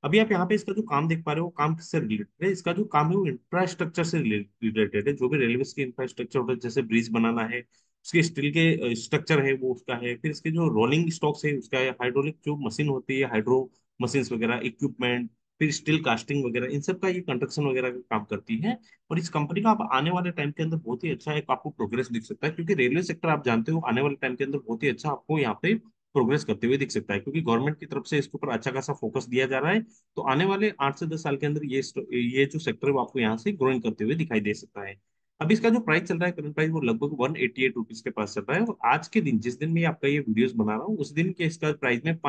अभी आप यहाँ पे इसका जो काम देख पा रहे हो, काम किससे रिलेटेड है? इसका जो काम है वो इंफ्रास्ट्रक्चर से रिलेटेड है। जो भी रेलवे के इंफ्रास्ट्रक्चर होता है, जैसे ब्रिज बनाना है, उसके स्टील के स्ट्रक्चर है वो उसका है, फिर इसके जो रोलिंग स्टॉक्स है उसका है, हाइड्रोलिक जो मशीन होती है, हाइड्रो मशीन वगैरह, इक्विपमेंट, फिर स्टील कास्टिंग वगैरह, इन सब का ये कंस्ट्रक्शन वगैरह का काम करती है। और इस कंपनी का आप आने वाले टाइम के अंदर बहुत ही अच्छा एक आपको प्रोग्रेस दिख सकता है, क्योंकि रेलवे सेक्टर आप जानते हो आने वाले टाइम के अंदर बहुत ही अच्छा आपको यहाँ पे प्रोग्रेस करते हुए दिख सकता है, क्योंकि गवर्नमेंट की तरफ से इसके ऊपर अच्छा खासा फोकस दिया जा रहा है। तो आने वाले 8 से 10 साल के अंदर ये जो सेक्टर है वो आपको यहाँ से ग्रोइंग करते हुए दिखाई दे सकता है। अब इसका जो प्राइस चल रहा है, करंट प्राइस, वो लगभग 188 रुपीज के पास चल रहा है। और आज के दिन, जिस दिन मैं आपका ये वीडियोस बना रहा हूँ, उस दिन के इसका प्राइस में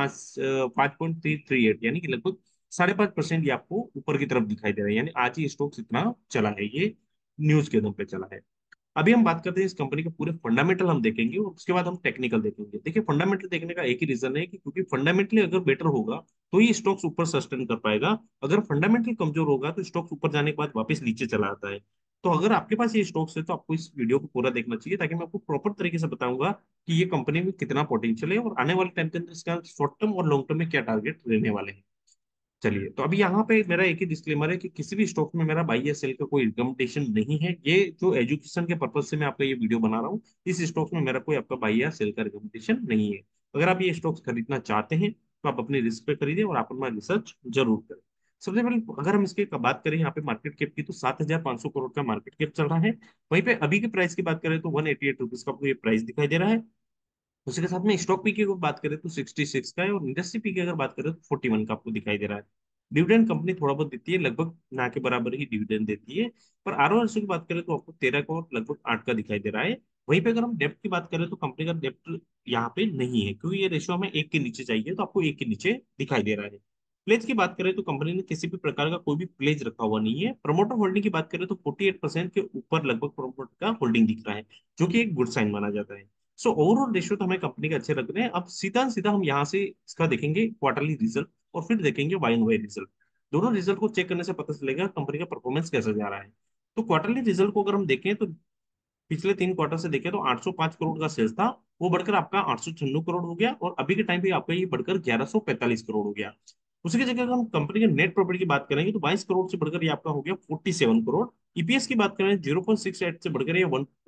5.338, यानी कि लगभग 5.5% ये आपको ऊपर की तरफ दिखाई दे रहा है। यानी आज ही स्टॉक्स इतना चला है, ये न्यूज के दम पे चला है। अभी हम बात करते हैं इस कंपनी के पूरे फंडामेंटल हम देखेंगे, और उसके बाद हम टेक्निकल देखेंगे। देखिए, फंडामेंटल देखने का एक ही रीजन है कि क्योंकि फंडामेंटली अगर बेटर होगा तो ये स्टॉक्स ऊपर सस्टेन कर पाएगा। अगर फंडामेंटल कमजोर होगा तो स्टॉक्स ऊपर जाने के बाद वापस नीचे चला आता है। तो अगर आपके पास ये स्टॉक्स है तो आपको इस वीडियो को पूरा देखना चाहिए, ताकि मैं आपको प्रॉपर तरीके से बताऊंगा कि ये कंपनी में कितना पोटेंशियल है और आने वाले टाइम के अंदर इसका शॉर्ट टर्म और लॉन्ग टर्म में क्या टारगेट रहने वाले हैं। चलिए, तो अभी यहाँ पे मेरा एक ही डिस्क्लेमर है कि किसी भी स्टॉक में मेरा बाई या सेल का कोई रिकमेंडेशन नहीं है। ये जो एजुकेशन के पर्पज से मैं आपका ये वीडियो बना रहा हूँ, इस स्टॉक में मेरा कोई आपका बाई या सेल का रिकमेंडेशन नहीं है। अगर आप ये स्टॉक्स खरीदना चाहते हैं तो आप अपनी रिस्क पे खरीदें और आप अपना रिसर्च जरूर करें। सबसे पहले अगर हम इसकी बात करें यहाँ पे मार्केट कैप की, तो 7,500 करोड़ का मार्केट कैप चल रहा है। वहीं पे अभी के प्राइस की बात करें तो 188 रुपीज का आपको ये प्राइस दिखाई दे रहा है। उसके साथ में स्टॉक पी की अगर बात करें तो 66 का है, और इंडस्ट्री पी की अगर बात करें तो 41 का आपको दिखाई दे रहा है। डिविडेंड कंपनी थोड़ा बहुत देती है, लगभग ना के बराबर ही डिविडेंड देती है। पर आरओआरसी की बात करें तो आपको 13 का और लगभग 8 का दिखाई दे रहा है। वहीं पे अगर हम डेप्ट की बात करें तो कंपनी का डेप्ट यहाँ पे नहीं है, क्योंकि ये रेशियो हमें एक के नीचे चाहिए, तो आपको एक के नीचे दिखाई दे रहा है। प्लेज की बात करें तो कंपनी ने किसी भी प्रकार का कोई भी प्लेज रखा हुआ नहीं है। प्रमोटर होल्डिंग की बात करें तो 48% के ऊपर लगभग प्रमोटर का होल्डिंग दिख रहा है, जो कि एक गुड साइन माना जाता है। सो ओवरऑल रेशियो तो हमें कंपनी के अच्छे लग रहे हैं। अब सीधा सीधा हम यहाँ से इसका देखेंगे क्वार्टरली रिजल्ट, और फिर देखेंगे वाई एंड वाई रिजल्ट। दोनों रिजल्ट को चेक करने से पता चलेगा कंपनी का परफॉर्मेंस कैसा जा रहा है। तो क्वार्टरली रिजल्ट को अगर हम देखें तो पिछले 3 क्वार्टर से देखें तो 805 करोड़ का सेल्स था, वो बढ़कर आपका 896 करोड़ हो गया, और अभी के टाइम पे आपका ये बढ़कर 1145 करोड़ हो गया। उसी की जगह अगर हम कंपनी के नेट प्रॉफिट की बात करेंगे तो 22 करोड़ से बढ़कर ये आपका हो गया 47 करोड़। ईपीएस की बात करें 0.68 से बढ़कर ये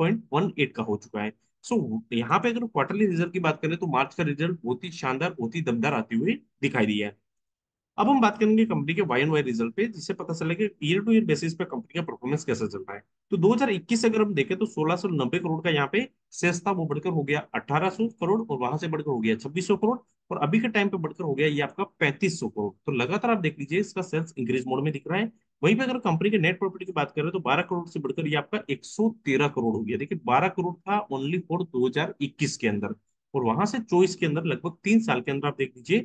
1.18 का हो चुका है। सो यहाँ पे अगर क्वार्टरली रिजल्ट की बात करें तो मार्च का रिजल्ट बहुत ही शानदार, बहुत ही दमदार आते हुए दिखाई दिया है। अब हम बात करेंगे कंपनी के वाई एंड वाई रिजल्ट पे, जिससे पता चलेगा ईयर टू ईयर बेसिस पे कंपनी का परफॉर्मेंस कैसा चल रहा है। तो 2021 से अगर हम देखें तो 1690 करोड़ का यहाँ पे सेल्स था, वो बढ़कर हो गया 1800 करोड़, और वहां से बढ़कर हो गया 2600 करोड़, और अभी के टाइम पे बढ़कर हो गया ये आपका 3500 करोड़। तो लगातार आप देख लीजिए इसका सेल्स इंक्रीज मोड में दिख रहा है। वहीं पे अगर कंपनी के नेट प्रॉफिट की बात करें तो 12 करोड़ से बढ़कर ये आपका 113 करोड़ हो गया। देखिए, 12 करोड़ था ओनली फॉर 2021 के अंदर, और वहां से 24 के अंदर लगभग 3 साल के अंदर आप देख लीजिए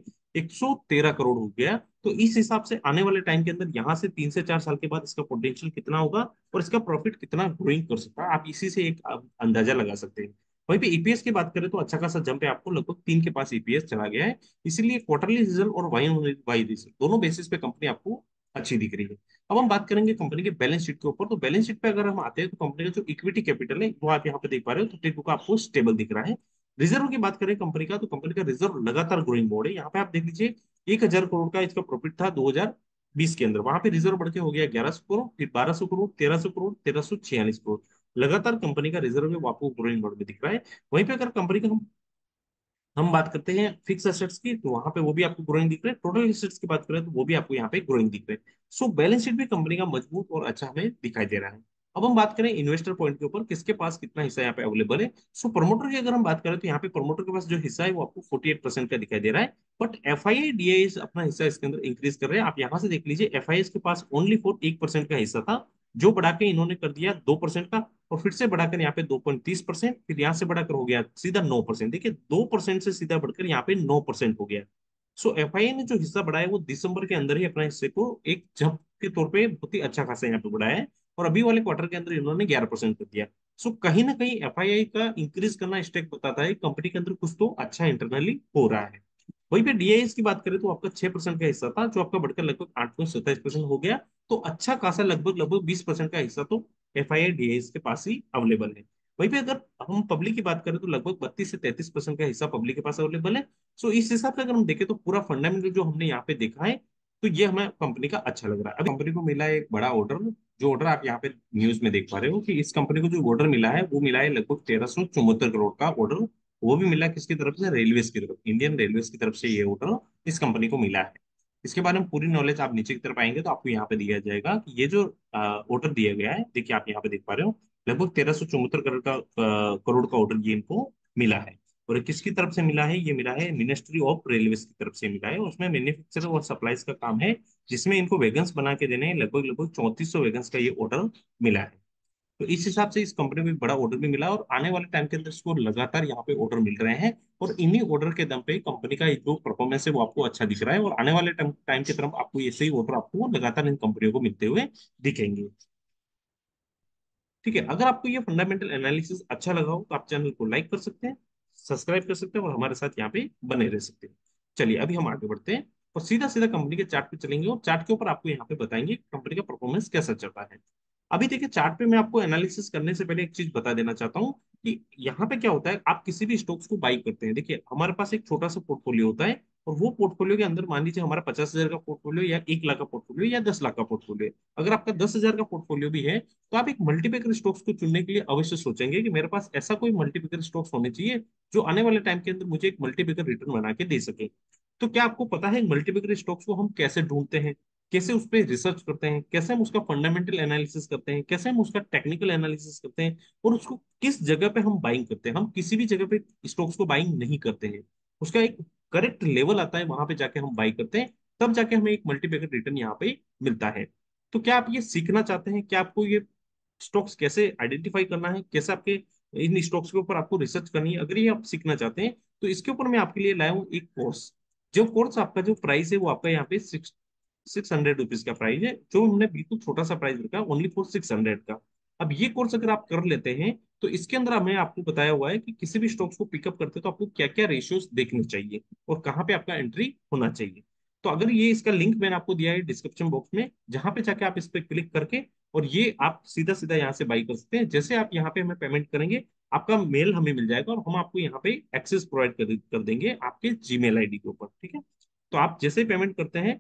113 करोड़ हो गया। तो इस हिसाब से आने वाले टाइम के अंदर यहाँ से 3 से 4 साल के बाद इसका पोटेंशियल कितना होगा और इसका प्रॉफिट कितना ग्रोइंग कर सकता है, आप इसी से एक अंदाजा लगा सकते हैं। वहीं पे ईपीएस की बात करें तो अच्छा खासा जंप है, आपको लगभग 3 के पास ईपीएस चला गया है। इसीलिए क्वार्टरली रिजल्ट और वाई वाई रिजल्ट दोनों बेसिस पे कंपनी आपको अच्छी दिख रही है। अब हम बात करेंगे कंपनी के बैलेंस शीट के ऊपर। तो बैलेंस शीट पे अगर हम आते हैं तो कंपनी का जो इक्विटी कैपिटल है वो आप यहाँ पे देख पा रहे हो, 32 का आपको स्टेबल दिख रहा है। रिजर्व की बात करें कंपनी का, तो कंपनी का रिजर्व लगातार ग्रोइंग मोड है। यहाँ पे आप देख लीजिए 1,000 करोड़ का इसका प्रॉफिट था 2020 के अंदर, वहां पे रिजर्व बढ़ के हो गया 1100 करोड़, फिर 1200 करोड़, 1300 करोड़, 1346 करोड़। लगातार कंपनी का रिजर्व है वो आपको ग्रोइंग मोड में दिख रहा है। वहीं पे अगर कंपनी का हम बात करते हैं फिक्स एसेट्स की, तो वहां पे वो भी आपको ग्रोइंग दिख रहे हैं। टोटल एसेट्स की बात करें तो वो भी आपको यहाँ पे ग्रोइंग दिख रहे हैं। सो बैलेंस शीट भी कंपनी का मजबूत और अच्छा हमें दिखाई दे रहा है। अब हम बात करें इन्वेस्टर पॉइंट के ऊपर, किसके पास कितना हिस्सा यहाँ पे अवेलेबल है। सो प्रमोटर की अगर हम बात करें तो यहाँ पे प्रमोटर के पास जो हिस्सा है वो आपको 48% का दिखाई दे रहा है। But F I I D I अपना हिस्सा इसके अंदर इंक्रीज कर रहे हैं। आप यहाँ से देख लीजिए, एफ आई के पास ओनली फॉर 1% का हिस्सा था, जो बढ़ा के इन्होंने कर दिया 2% का, और फिर से बढ़ाकर यहाँ पे 2.30%, फिर यहाँ से बढ़ाकर हो गया सीधा 9%। देखिए, 2% से सीधा बढ़कर यहाँ पे 9% हो गया। सो एफआईए ने जो हिस्सा बढ़ाया वो दिसंबर के अंदर ही अपना हिस्से को एक जंप के तौर पे बहुत ही अच्छा खासा यहाँ पे बढ़ाया है, और अभी वाले क्वार्टर के अंदर इन्होंने 11% कर दिया। सो कहीं ना कहीं एफआईआई का इंक्रीज करना स्टेक बताता है कंपनी के अंदर कुछ तो अच्छा इंटरनली हो रहा है। वहीं पे डीआईएस की बात करें तो आपका 6% का हिस्सा था, जो आपका बढ़कर लगभग 8.27% हो गया। तो अच्छा खासा लगभग लगभग 20% का हिस्सा तो एफ आई आई डीआईएस के पास ही अवेलेबल है। वहीं पे अगर हम पब्लिक की बात करें तो लगभग 32 से 33% का हिस्सा पब्लिक के पास अवेलेबल है। सो इस हिसाब से अगर हम देखें तो पूरा फंडामेंटल जो हमने यहाँ पे देखा है, तो ये हमें कंपनी का अच्छा लग रहा है। अभी कंपनी को मिला है एक बड़ा ऑर्डर, जो ऑर्डर आप यहाँ पे न्यूज में देख पा रहे हो कि इस कंपनी को जो ऑर्डर मिला है वो मिला है लगभग 1374 करोड़ का ऑर्डर। वो भी मिला किसकी तरफ से? रेलवेज की तरफ, इंडियन रेलवेज की तरफ से ये ऑर्डर इस कंपनी को मिला है। इसके बारे में पूरी नॉलेज आप नीचे की तरफ आएंगे तो आपको यहाँ पे दिया जाएगा कि ये जो ऑर्डर दिया गया है, देखिए आप यहाँ पे देख पा रहे हो, लगभग 1374 करोड़ का ऑर्डर ये इनको मिला है। और ये किसकी तरफ से मिला है? ये मिला है मिनिस्ट्री ऑफ रेलवेज की तरफ से मिला है। उसमें मैन्युफैक्चर और सप्लाईज का काम है, जिसमें इनको वैगन्स बना के देने हैं, लगभग लगभग 3400 वैगन्स का ये ऑर्डर मिला है। तो इस हिसाब से इस कंपनी को एक बड़ा ऑर्डर भी मिला, और आने वाले टाइम के अंदर इसको लगातार यहाँ पे ऑर्डर मिल रहे हैं। और इन्हीं ऑर्डर के दम पे कंपनी का जो परफॉर्मेंस है वो आपको अच्छा दिख रहा है, और आने वाले टाइम की तरफ आपको ऐसे ही ऑर्डर आपको लगातार इन कंपनियों को मिलते हुए दिखेंगे। ठीक है, अगर आपको ये फंडामेंटल एनालिसिस अच्छा लगा हो तो आप चैनल को लाइक कर सकते हैं, सब्सक्राइब कर सकते हैं, और हमारे साथ यहाँ पे बने रह सकते हैं। चलिए अभी हम आगे बढ़ते हैं और सीधा सीधा कंपनी के चार्ट पे चलेंगे, और चार्ट के ऊपर आपको यहाँ पे बताएंगे कंपनी का परफॉर्मेंस कैसा चल रहा है। अभी देखिए, चार्ट पे मैं आपको एनालिसिस करने से पहले एक चीज बता देना चाहता हूँ कि यहाँ पे क्या होता है, आप किसी भी स्टॉक्स को बाई करते हैं, देखिए हमारे पास एक छोटा सा पोर्टफोलियो होता है, और वो पोर्टफोलियो के अंदर मान लीजिए हमारा 50,000 का पोर्टफोलियो, या 1 लाख का पोर्टफोलियो, या 10 लाख का पोर्टफोलियो। अगर आपका 10,000 का पोर्टफोलियो भी है, तो आप एक मल्टीपैकर स्टॉक्स को चुनने के लिए अवश्य सोचेंगे कि मेरे पास ऐसा कोई मल्टीपैकर स्टॉक्स होने चाहिए जो आने वाले टाइम के अंदर मुझे एक मल्टीपैकर रिटर्न बना के दे सके। तो क्या आपको पता है मल्टीपैकर स्टॉक्स को हम कैसे ढूंढते हैं, कैसे उस पर रिसर्च करते हैं, कैसे हम उसका फंडामेंटल एनालिसिस करते हैं, कैसे हम उसका टेक्निकल एनालिसिस करते हैं, और उसको किस जगह पे हम बाइंग करते हैं? हम किसी भी जगह पे स्टॉक्स को बाइंग नहीं करते हैं, उसका एक करेक्ट लेवल आता है, वहां पे जाके हम बाई करते हैं, तब जाके हमें एक मल्टीपैकर रिटर्न यहाँ पे मिलता है। तो क्या आप ये सीखना चाहते हैं? क्या आपको ये स्टॉक्स कैसे आइडेंटिफाई करना है, कैसे आपके इन स्टॉक्स के ऊपर आपको रिसर्च करनी है, अगर ये आप सीखना चाहते हैं तो इसके ऊपर मैं आपके लिए लाया हूँ एक कोर्स। जो कोर्स आपका जो प्राइस है वो आपका यहाँ पे 600 रुपीज का प्राइस है, जो हमने बिल्कुल छोटा सा प्राइस रखा है, ओनली फॉर 600 का। अब ये कोर्स अगर आप कर लेते हैं तो इसके अंदर हमें आपको बताया हुआ है कि किसी भी स्टॉक्स को पिकअप करते हैं तो आपको क्या क्या रेशियोज देखने चाहिए, और कहाँ पे आपका एंट्री होना चाहिए। तो अगर ये इसका लिंक मैंने आपको दिया है डिस्क्रिप्शन बॉक्स में, जहां पे जाके आप इस पे क्लिक करके और ये आप सीधा सीधा यहाँ से बाई कर सकते हैं। जैसे आप यहाँ पे हमें पेमेंट करेंगे, आपका मेल हमें मिल जाएगा, और हम आपको यहाँ पे एक्सेस प्रोवाइड कर देंगे आपके जीमेल आईडी के ऊपर। ठीक है, तो आप जैसे ही पेमेंट करते हैं,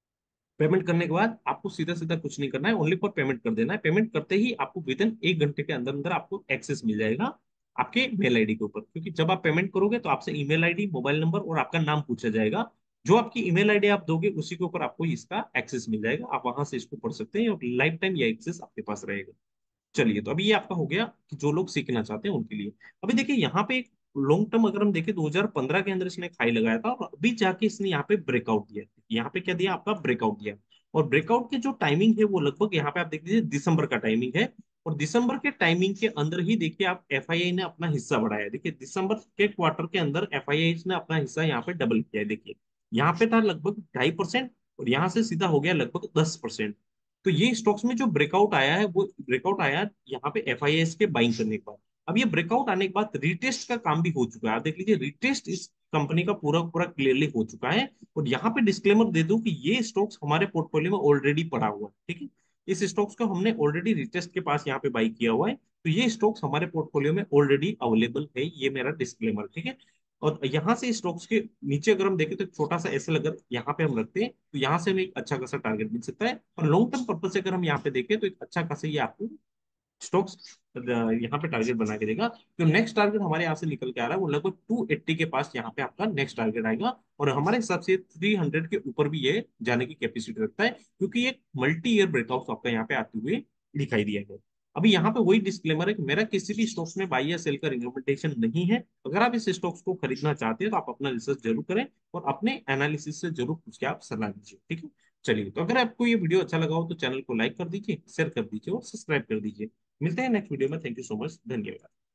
पेमेंट करने के बाद आपको सीधा सीधा कुछ नहीं करना है, ओनली फॉर पेमेंट कर देना है। पेमेंट करते ही आपको विद इन 1 घंटे के अंदर अंदर आपको एक्सेस मिल जाएगा आपके मेल आईडी के ऊपर, क्योंकि जब आप पेमेंट करोगे तो आपसे ईमेल आईडी, मोबाइल नंबर और आपका नाम पूछा जाएगा। जो आपकी ईमेल आईडी आप दोगे उसी के ऊपर आपको इसका एक्सेस मिल जाएगा, आप वहां से इसको पढ़ सकते हैं, और लाइफ टाइम ये एक्सेस आपके पास रहेगा। चलिए, तो अभी ये आपका हो गया कि जो लोग सीखना चाहते हैं उनके लिए। अभी देखिए यहाँ पे एक लॉन्ग टर्म अगर हम देखें, 2015 के अंदर इसने खाई लगाया था, और अभी जाके इसने यहाँ पे ब्रेकआउट दिया। यहाँ पे क्या दिया? आपका ब्रेकआउट दिया। और ब्रेकआउट के जो टाइमिंग है वो लगभग यहाँ पे आप देख लीजिए दिसंबर का टाइमिंग है। और दिसंबर के टाइमिंग के अंदर ही देखिए आप एफआईआई ने अपना हिस्सा बढ़ाया। देखिए दिसंबर के क्वार्टर के अंदर एफआईआई ने अपना हिस्सा यहाँ पे डबल किया है। देखिए यहाँ पे था लगभग 2.5%, और यहाँ से सीधा हो गया लगभग 10%। तो ये स्टॉक्स में जो ब्रेकआउट आया है वो ब्रेकआउट आया यहाँ पे एफआईएस के बाइंग करने के बाद। अब ये ब्रेकआउट आने के बाद रीटेस्ट का काम भी हो चुका है, आप देख लीजिए रीटेस्ट इस कंपनी का पूरा पूरा क्लियरली हो चुका है। और यहाँ पे डिस्क्लेमर दे दूं कि ये स्टॉक्स हमारे पोर्टफोलियो में ऑलरेडी पड़ा हुआ है। ठीक है, इस स्टॉक्स को हमने ऑलरेडी रीटेस्ट के पास यहाँ पे बाई किया हुआ है, तो ये स्टॉक्स हमारे पोर्टफोलियो में ऑलरेडी अवेलेबल है, ये मेरा डिस्क्लेमर। ठीक है, और यहाँ से स्टॉक्स के नीचे अगर हम देखें तो एक छोटा सा एसएल अगर यहाँ पे हम रखते हैं तो यहाँ से हमें एक अच्छा खासा टारगेट मिल सकता है। और लॉन्ग टर्म पर्पज से अगर हम यहाँ पे देखें तो एक अच्छा खासा ये आपको स्टॉक्स यहाँ पे टारगेट बना के देगा। तो नेक्स्ट टारगेट हमारे यहाँ से निकल के आ रहा है वो लगभग 280 के पास यहाँ पे आपका नेक्स्ट टारगेट आएगा, और हमारे हिसाब से 300 के ऊपर भी ये जाने की कैपेसिटी रखता है, क्योंकि एक मल्टी ईयर ब्रेकआउट आपका यहाँ पे आते हुए दिखाई दिया है। अभी यहाँ पे वही डिस्क्लेमर है कि मेरा किसी भी स्टॉक्स में बाई या सेल का रिकमेंडेशन नहीं है। अगर आप इस स्टॉक्स को खरीदना चाहते हैं तो आप अपना रिसर्च जरूर करें, और अपने एनालिसिस से जरूर पूछ के आप सलाह लीजिए। ठीक है, चलिए, तो अगर आपको ये वीडियो अच्छा लगा हो तो चैनल को लाइक कर दीजिए, शेयर कर दीजिए और सब्सक्राइब कर दीजिए। मिलते हैं नेक्स्ट वीडियो में। थैंक यू सो मच, धन्यवाद।